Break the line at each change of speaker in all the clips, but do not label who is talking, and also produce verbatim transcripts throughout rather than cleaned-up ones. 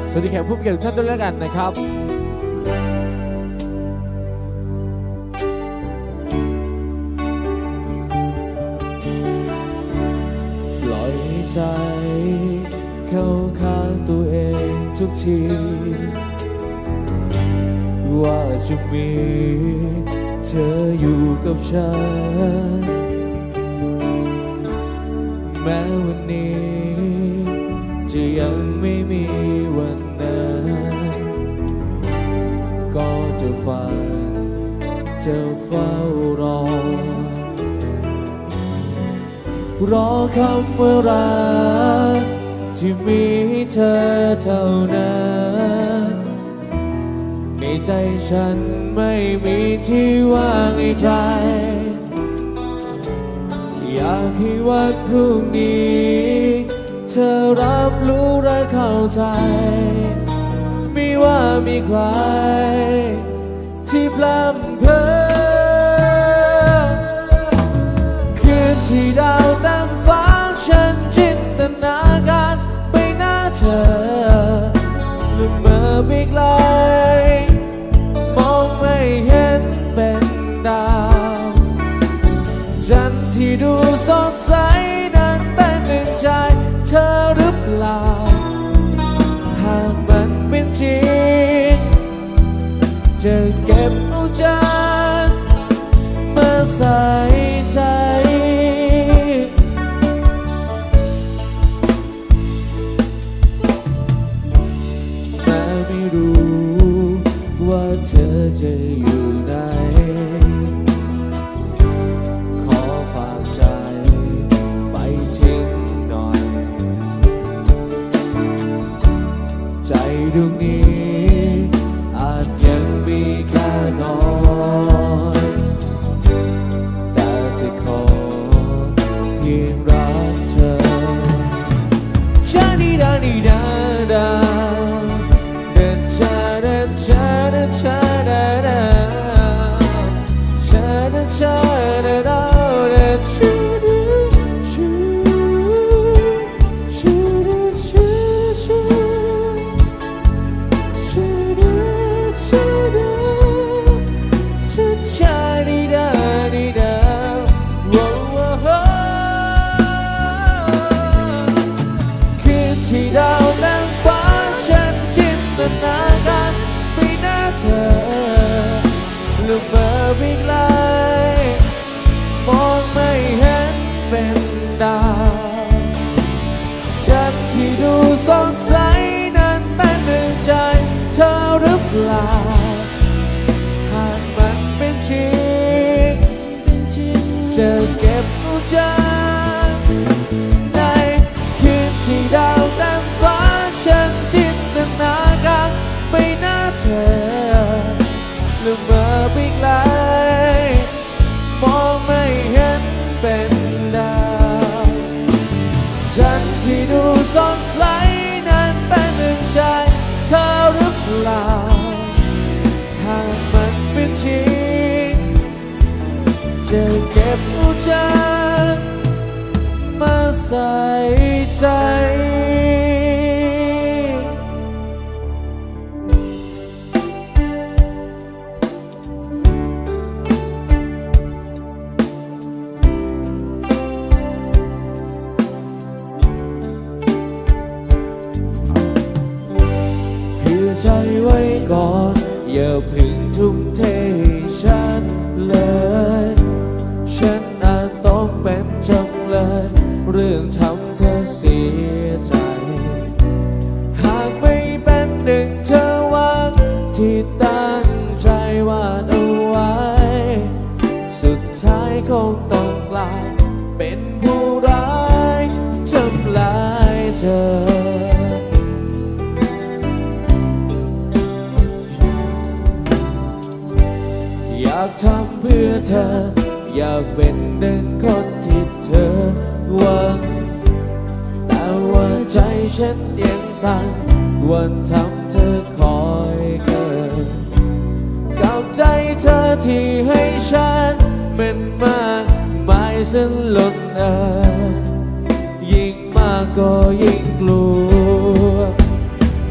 สวัสดีแขกผู้มีเกียรติทุกท่านด้วยแล้วกันนะครับปล่อยใจเข้าข้างตัวเองทุกทีว่าจะมีเธออยู่กับฉันแม้วันนี้จะยังไม่มีวันนั้นก็จะฝันจะเฝ้ารอรอคำว่ารักที่มีเธอเท่านั้นในใจฉันไม่มีที่ว่างในใจอยากให้วันพรุ่งนี้เธอรับรู้และเข้าใจไม่ว่ามีใครที่พร่ำเพ้อคืนที่ดาวเต็มฟ้าฉันจินตนาการไปหน้าเธอละเมอไปไกลมองไม่เห็นเป็นดาวจันทร์ที่ดูสดใสนั้นเป็นหนึ่งใจเธอหรือเปล่าหากมันเป็นจริงจะเก็บเอาจันทร์มาใส่ใจแม้ไม่รู้ว่าเธอจะอยู่ไหนขอฝากใจไปทิ้งหน่อยใจดวงนี้อาจยังมีแค่น้อยแต่จะขอเพียงรักเธอชาดีดาดีดาดาเดินชาเดินชาเดินชาดาดาชาเดินชาดาดาเดินชาชูชูชูชูชูชูชูชาดีดาดีดาว้าวคืนที่ดาวเต็มฟ้าฉันจินตนาการไปหน้าเธอละเมอไปไกลมองไม่เห็นเป็นดาวฉันที่ดูสดใสนั้นเป็นหนึ่งใจเธอหรือเปล่าหากมันเป็นจริงจะเก็บเอาจันทร์ในคืนที่ดาวเต็มฟ้าฉันจินตนาการไปหน้าเธอละเมอไปไกลมองไม่เห็นเป็นดาวจันทร์ที่ดูสดใสนั้นเป็นหนึ่งใจเธอหรือเปล่าหากมันเป็นจริงจะเก็บเอาจันทร์มาใส่ใจใจไว้ก่อนอย่าเพึ่งทุ่มเทให้ฉันเลยฉันอาจต้องเป็นจำเลยเรื่องทำเธอเสียใจหากไม่เป็นหนึ่งเธอวันที่ตั้งใจวาดเอาไว้สุดท้ายคงต้องกลายเป็นผู้ร้ายทำลายเธออยากทำเพื่อเธออยากเป็นหนึ่งคนที่เธอหวังแต่ว่าใจฉันยังสั่นวันทำเธอคอยเกินกับใจเธอที่ให้ฉันมันมากมายสลุดเอ่ยยิ่งมากก็ยิ่งกลัวเพื่อ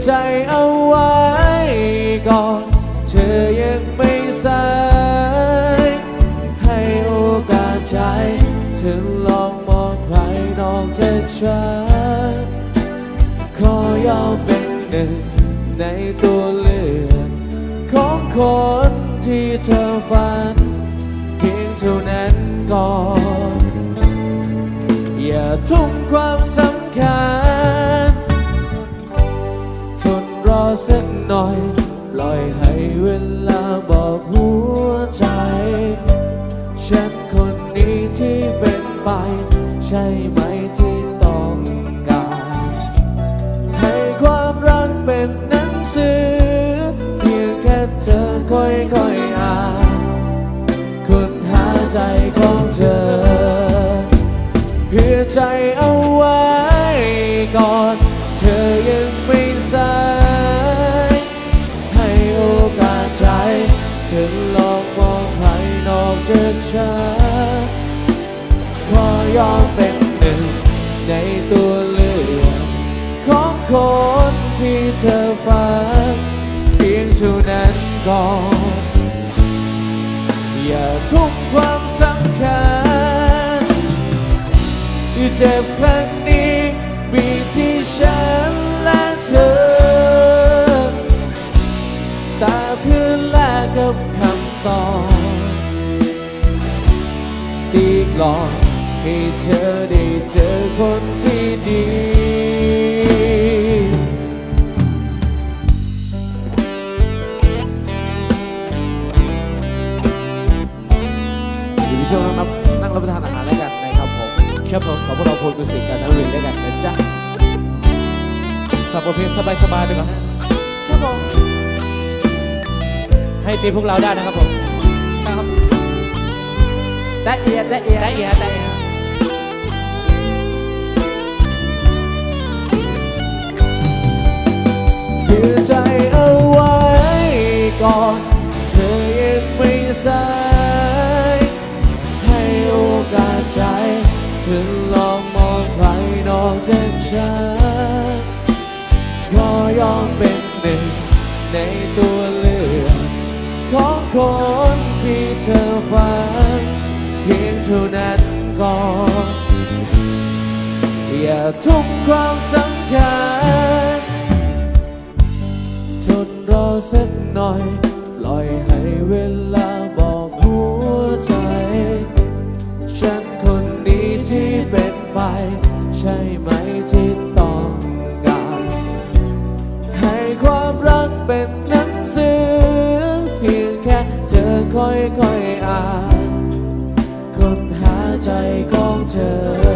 ใจเอาไว้ก่อนเธอยังไม่สายให้โอกาสใจเธอลองมองใครนอกจากฉันขอยอมเป็นหนึ่งในตัวเลือกของคนที่เธอฝันเพียงเท่านั้นก่อนอย่าทุ่มความสำคัญทนรอสักหน่อยปล่อยให้เวลาบอกหัวใจฉันคนนี้ที่เป็นไปใช่ไหมที่ต้องการให้ความรักเป็นหนังสือเพียงแค่เธอค่อยๆอ่านค้นหาใจของเธอเพื่อใจเอาไว้ก่อนเธอยังไม่สายให้โอกาสใจเธอลองมองภายนอกจากฉันขอยอมเป็นหนึ่งในตัวเลือกของคนที่เธอฝันเพียงเท่านั้นก่อนอย่าทุ่มความสำคัญเจ็บครั้งนี้มีที่ฉันและเธอแต่เพื่อแลกกับคำตอบตีกลอนให้เธอได้เจอคนที่ดีอยู่ในช่วงนั่งนั่งรับประทานอาหารแล้วกันนะครับผมครับผมขอพวกเราพูดคุยสิ่งกันทั้งเรียนด้วยกันนะจ๊ะสับเพลงสบายๆไปก่อนครับผมให้ตีพวกเราได้นะครับผมครับได้เอียดได้เอียดได้เอียดได้เอียดเพื่อใจเอาไว้ก่อนเธอยังไม่สายให้โอกาสใจเธอลองมองใครนอกจากฉันขอยอมเป็นหนึ่งในตัวเลือกของคนที่เธอฝันเพียงเท่านั้นก่อนอย่าทุ่มความสำคัญทนรอสักหน่อยปล่อยให้เวลาบอกหัวใจฉันคนนี้ที่เป็นไปใช่ไหมที่ต้องการให้ความรักเป็นหนังสือเพียงแค่เธอค่อยๆอ่านค้นหาใจของเธอ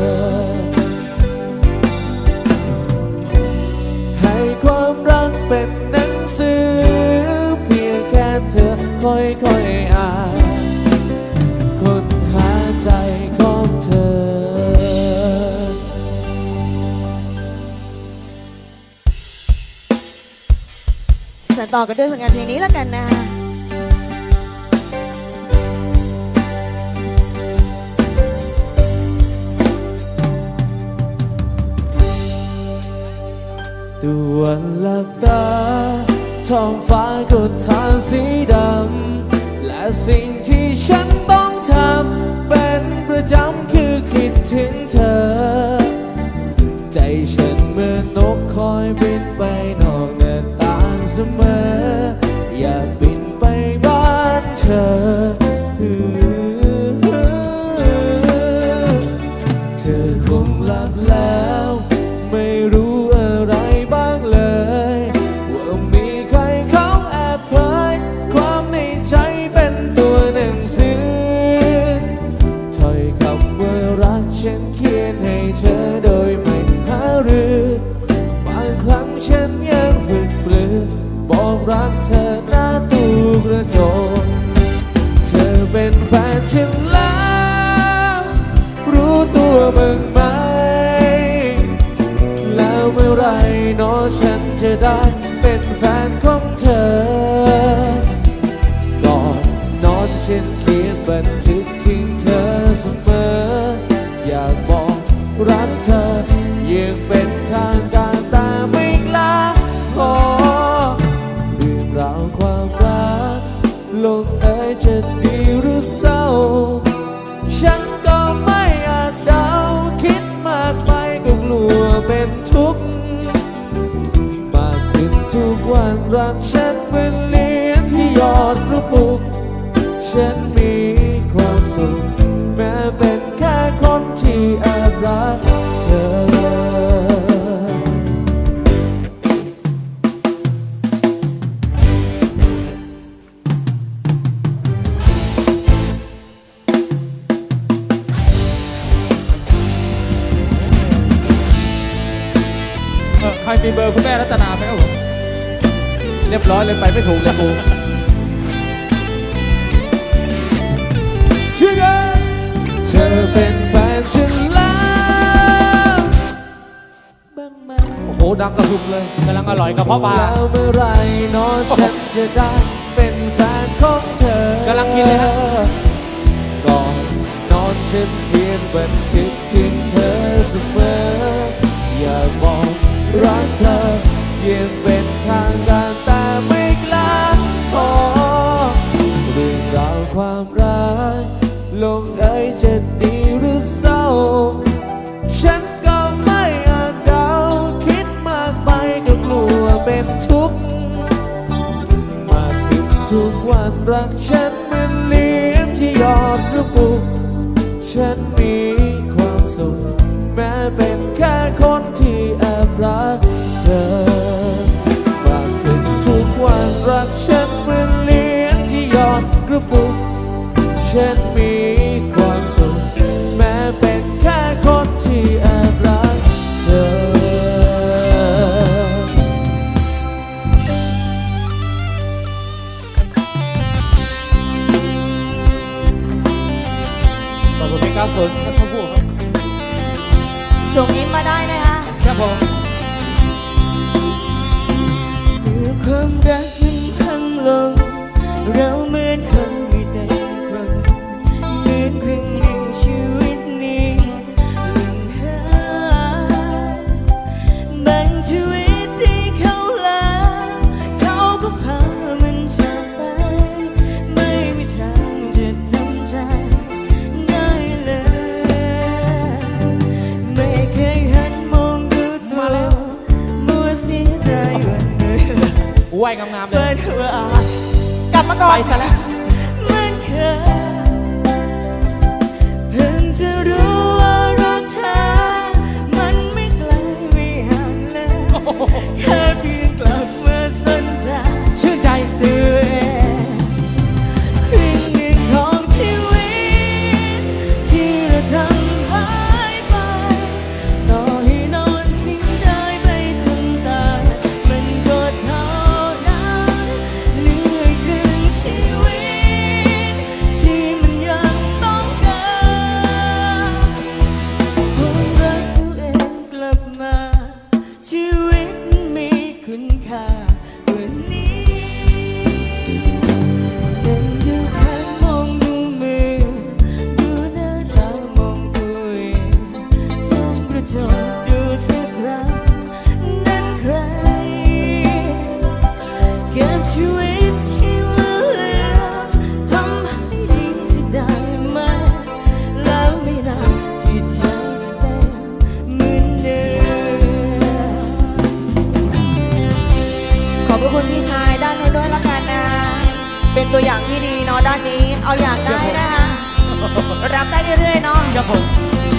ให้ความรักเป็นหนังสือเพียงแค่เธอค่อยๆอ่านค้นหาใจของเธอ
สานต่อกันด้วยผลงานเพลงนี้แล้วกันนะ
ตัวหลับตาท้องฟ้าก็ทาสีดำและสิ่งที่ฉันต้องทำเป็นประจำคือคิดถึงเธอใจฉันเหมือนนกคอยบินไปนอกหน้าต่างเสมออยากบินไปบ้านเธอเธอคงหลับแล้วไม่รู้อะไรบ้างเลยว่ามีใครเขาแอบเผยความในใจเป็นตัวหนังสือถ้อยคำว่ารักฉันเขียนให้เธอโดยไม่หารือบางครั้งฉันยังฝึกปรือบอกรักเธอหน้าตู้กระจกเธอเป็นแฟนฉันแล้วรู้ตัวบ้างไหมแล้วเมื่อไรเนาะฉันจะได้เป็นแฟนของเธอก่อนนอนฉันเขียนบันทึกถึงเธอเสมออยากบอกรักเธอยังเป็นทางการแต่ไม่กล้าบพอเรื่องราวความรักลงเอยจะดีหรือเศร้าฉันก็ไม่อาจเดาคิดมากไปก็กลัวเป็นทุกข์มากขึ้นทุกวันรักฉันเป็นเหรียญที่หยอดกระปุกฉันมีความสุขแม้เป็นแค่คนที่แอบรักเธอ
ใครมีเบอร์คุณแม่รัตนาไหมครับผมเรียบร้อยเลยไปไม่ถูกเลยกู
ช่วยกันเธอเป็นแฟนฉันแล้วบ้างไหม
โอ้โหดังกระสุบเลยกำลังอร่อยกระเพาะปลา
แล้วเมื่อไรน้องฉันจะได้เป็นแฟนของเธอก
ำลังกินเลยฮะ
ก่อนนอนฉันเขียนบันทึกถึงเธอเสมออยากบอกรักเธอยังเป็นทางการแต่ไม่กล้าพอเรื่องราวความรักลงเอยจะดีหรือเศร้าฉันก็ไม่อาจเดาคิดมากไปก็กลัวเป็นทุกข์มากขึ้นทุกวันรักฉันเหมือนเหรียญที่หยอดกระปุกฉันมีความสุขแม้เป็นแค่คนที่แอบรักเธอมากขึ้นทุกวันรักฉันเหมือนเหรียญที่หยอดกระปุกฉันมีความสุขแม้เป็นแค่คนที่แอบรักเธอ
ขอบคุณพี่ก้าวสนท่านผู้ครับ
ส่งยิ้มมาได้นะคะ
ครับผม
เมื่อความรักมันพังลงเราเหมือนคนไม่ได้คนเหมือนครึ่งหนึ่งชีวิตนี้หล่นหายบางชีวิตที่เขาลาเขาก็พามันจากไปไม่มีทางจะทำใจได้เลยไม่เคยหันมองดูตัวมัวเสียดายวันเดิม
ว่ายงามๆเลย
กลับมาก่อน
ไปซะแล้ว
เหมือนเคยเพิ่งจะรู้ว่ารักเธอมันไม่ไกลไม่ห่างเลยแค่เพียงกลับมาสนใจ
ชื่นใจ
ตัวเองครึ่งหนึ่งของชีวิตที่เราทำหายไปต่อให้นอนสิ่งได้ไปจนตายมันก็เท่านั้นเหลือครึ่งชีวิตที่มันยังต้องการความรักตัวเองกลับมาชีวิตมีคุณค่ากว่านี้เดินดูแค่มองดูมือดูหน้าตามองตัวเองจ้องกระจกดูสักครั้งนั้นใครเก็บชีวิตที่เหลือทำให้ดีจะได้ไหมแล้วไม่นานจิตใจจะเต็มเหมือนเดิมขอบพระคุณพี่ชายด้านนู้นด้วยละกันนะเป็นตัวอย่างที่ดีเนาะด้านนี้เอาอย่างได้นะคะรับได้เรื่อยๆเนาะ
ครับผม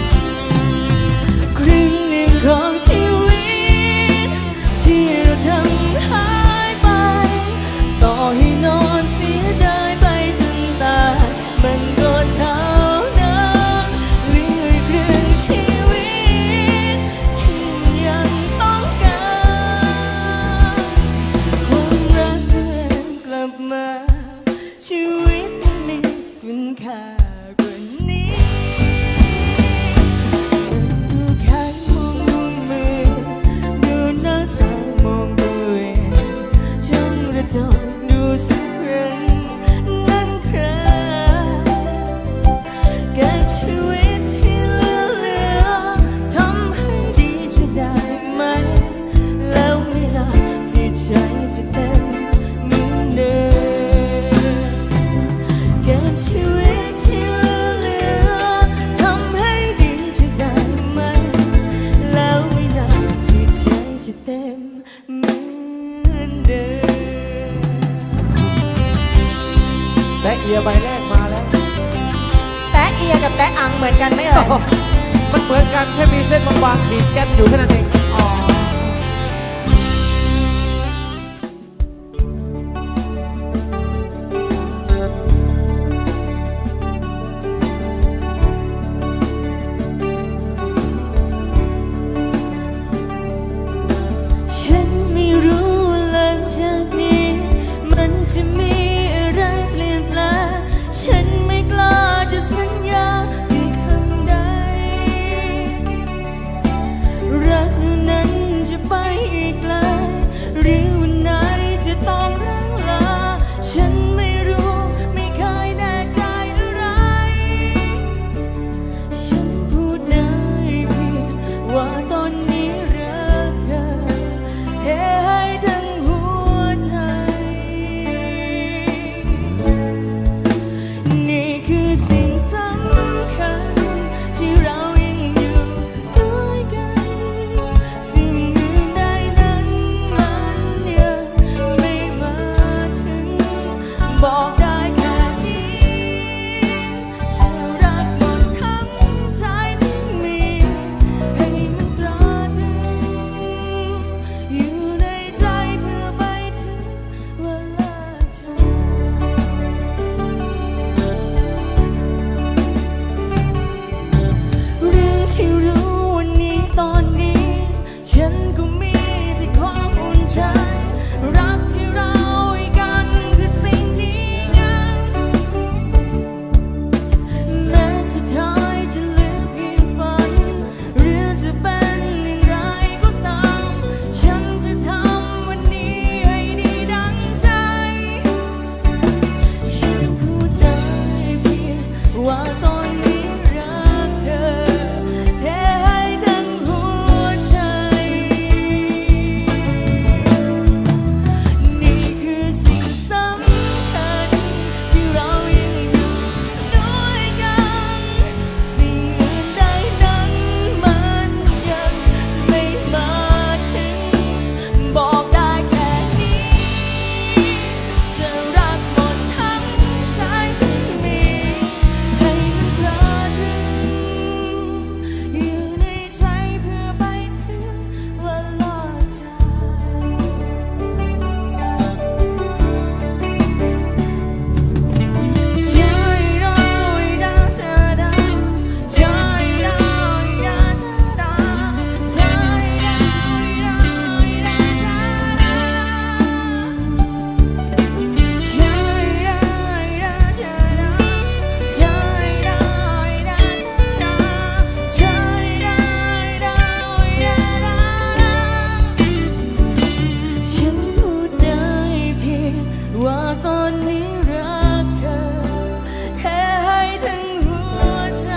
ครึ่งหนึ่งของชีวิตที่เราทำหายไปต่อให้นอนเสียดายไปจนตายมันก็เท่านั้นเหลือครึ่งชีวิตที่มันยังต้องการความรักตัวเองกลับมาชีวิตมีคุณค่ากว่านี้เหมือนกันไหมเอ่ย
มันเหมือนกันแค่มีเส้นบางๆขีดแก๊สอยู่แค่นั้นเองอ๋อ
ฉันไม่รู้ว่าหลังจากนี้มันจะมีอะไรเปลี่ยนแปลงฉันไม่กล้าจะสัญญาด้วยคำใดรักนั้นจะไปอีกไกลหรือวันไหนจะต้องร้างลาฉันไม่รู้ไม่เคยแน่ใจอะไรฉันพูดได้เพียงว่าตอนนี้รักเธอเทให้ทั้งหัวใจนี่คือสิ่งสำคัญที่เรายังอยู่ด้วยกันสิ่งอื่นใดนั้นมันยังไม่มาถึงบอกได้แค่นี้จะรักหมดทั้งใจที่มีให้มันตราตรึงอยู่ในใจเพื่อไปถึงเวลาเธอเรื่องที่รู้วันนี้ตอนนี้ฉันก็มีแต่ความอุ่นใจรักที่เราให้กันคือสิ่งดีงามแม้สุดท้ายจะเหลือเพียงฝันหรือจะเป็นอย่างไรก็ตามฉันจะทำวันนี้ให้ดีดังใจฉันพูดได้เพียงว่าตอนนี้รักเธอเทให้ทั้งหัวใจนี่คือสิ่งสำคัญที่เรายังอยู่ด้วยกันสิ่งอื่นใดนั้นมันยังไม่มาถึงบอกได้แค่นี้จะรักหมดทั้งใจที่มีให้มันตราตรึงอยู่ในใจเพื่อไปถึงเวลาจากใจเราให้ดังเธอดังใจเราให้ดังเธอดังใจเราให้ดังให้ดังเธอดังใจเราให้ดังเธอดังใจเราให้ดังเธอดังใจเราให้ดังให้ดังเธอดังฉันพูดได้เพียงว่าตอนนี้รักเธอแค่ให้ทั้งหัวใจ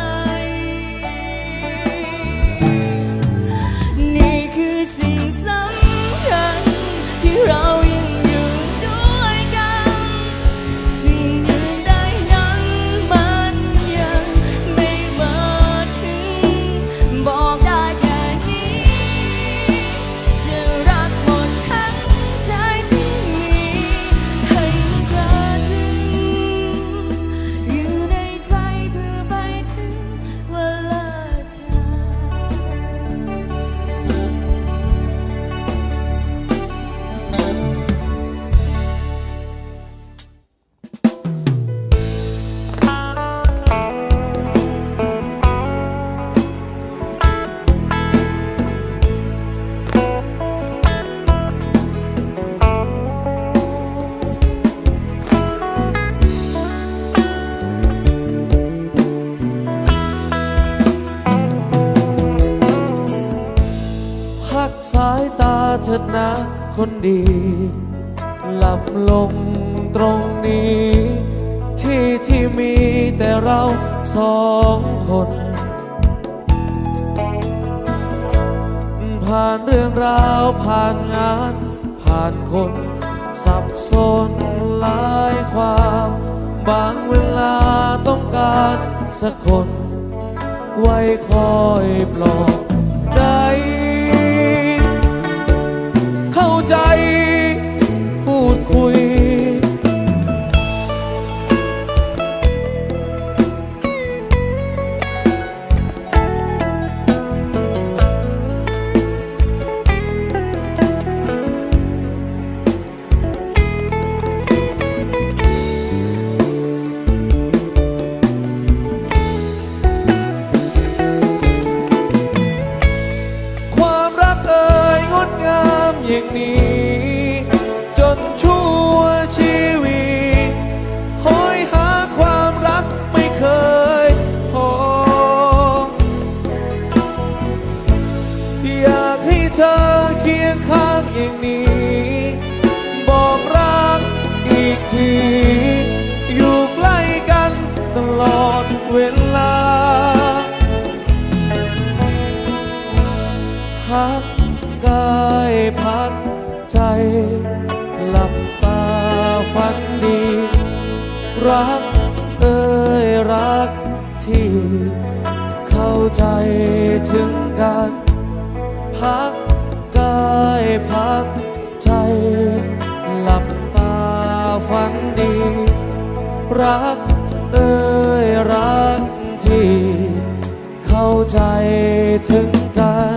นี่คือสิ่งสำคัญที่เรายังอยู่ด้วยกันสิ่งอื่นใดนั้นมันยังไม่มาถึงบอกได้แค่นี้จะรักหมดทั้งใจที่มีให้มันตราตรึงอยู่ในใจเพื่อไปถึงเวลาจาก
พักสายตาเถิดนะคนดี หลับลงตรงนี้ ที่ที่มีแต่เราสองคน ผ่านเรื่องราวผ่านงานผ่านคนสับสนหลายความ บางเวลาต้องการสักคน ไว้คอยปลอบใจ เข้าใจพูดคุย
ฉ
อย่างนี้จนชั่วชีวิตหอยหาความรักไม่เคยพออยากให้เธอเคียงข้างอย่างนี้บอกรักอีกทีอยู่ใกล้กันตลอดเวลาพักกายพักใจหลับตาฝันดีรักเอ่ยรักที่เข้าใจถึงกันพักกายพักใจหลับตาฝันดีรักเอ่ยรักที่เข้าใจถึงกัน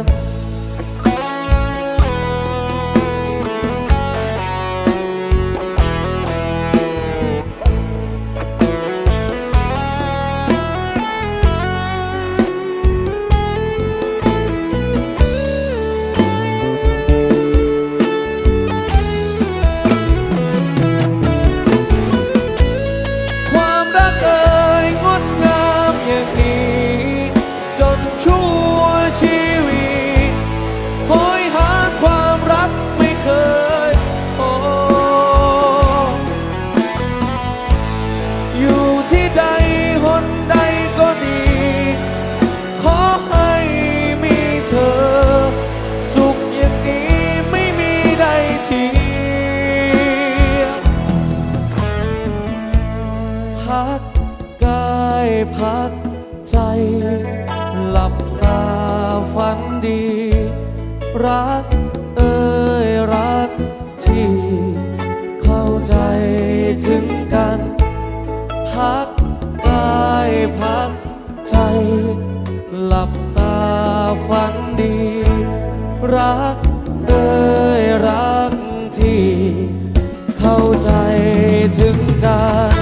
พักกายพักใจหลับตาฝันดีรักเอ่ยรักที่เข้าใจถึงกันพักกายพักใจหลับตาฝันดีรักเอ่ยรักที่เข้าใจถึงกัน